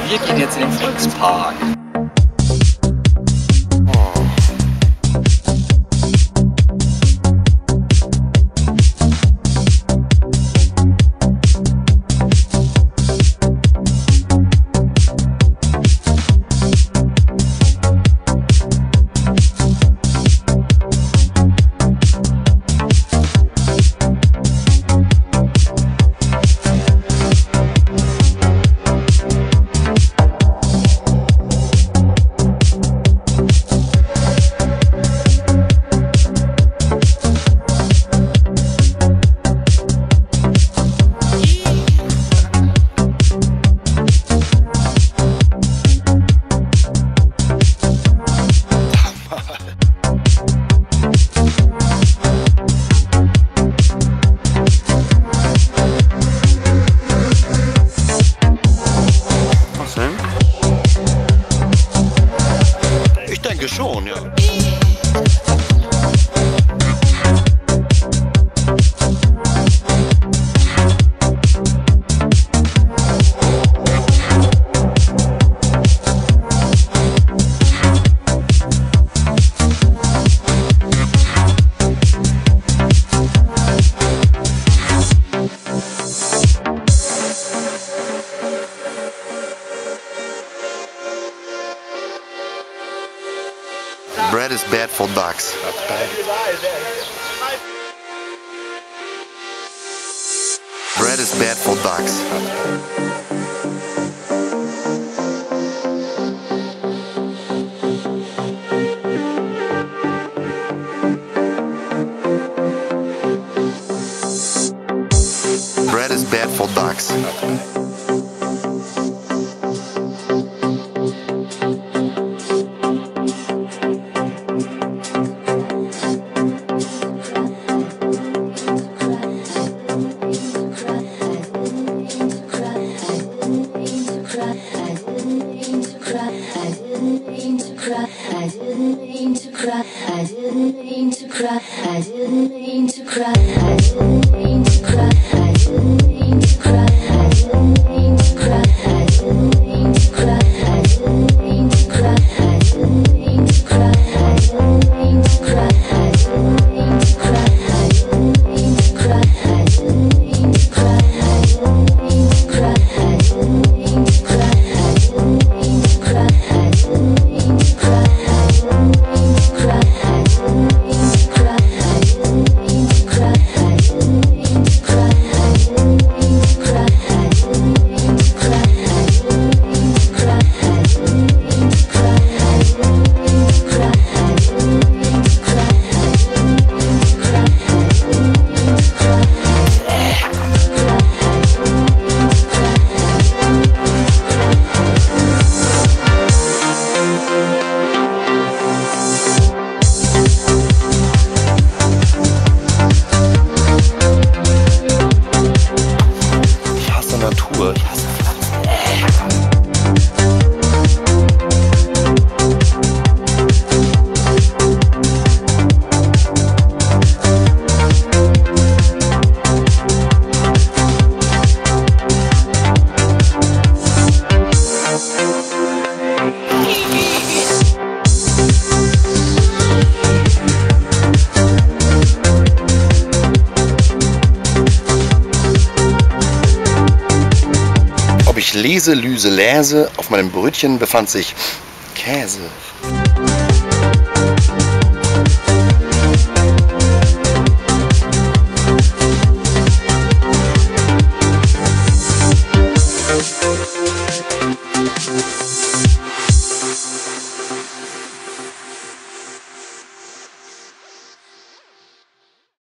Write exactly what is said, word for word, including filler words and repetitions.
Wir gehen jetzt in den Volkspark. Ich denke schon, ja. Bread is bad for ducks. Bread is bad for ducks. Bread is bad for ducks. I didn't mean to cry, I didn't mean to cry, I didn't mean to cry, I didn't mean to cry, I didn't mean to cry, I didn't mean to cry, I didn't mean to cry, I didn't mean to cry, I didn't mean to cry, I didn't mean to cry, I didn't mean to cry, I didn't mean to cry, I didn't mean to cry, I didn't mean to cry, I didn't mean to cry, I didn't mean to cry, I didn't mean to cry. Natur. Ich hasse Ich lese, lüse, läse. Auf meinem Brötchen befand sich Käse.